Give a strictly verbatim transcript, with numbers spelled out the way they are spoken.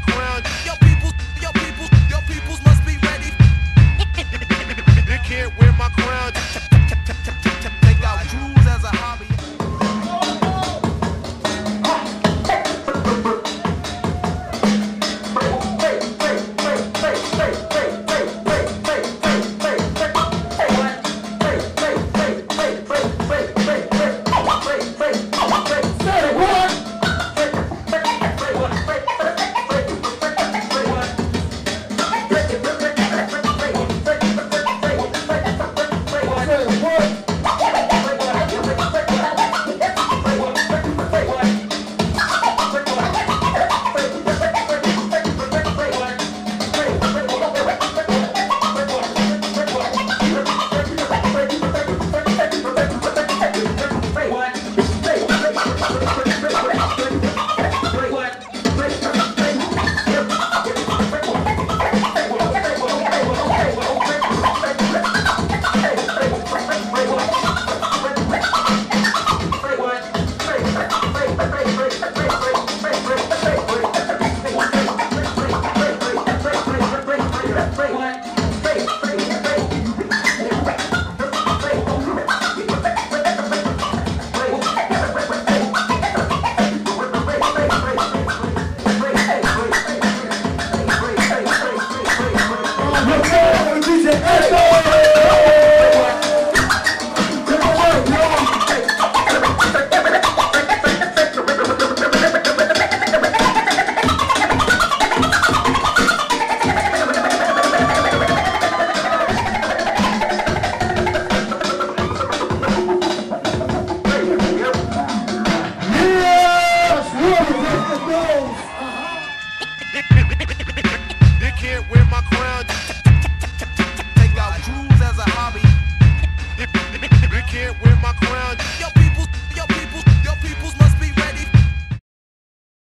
crown. Yo people, yo people, yo peoples must be ready. They can't wear my crown. Take out jewels as a hobby. They can't wear my crown.